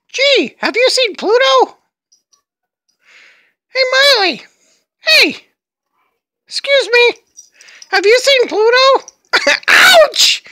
Gee, have you seen Pluto? Hey, Miley! Hey! Excuse me! Have you seen Pluto? Ouch!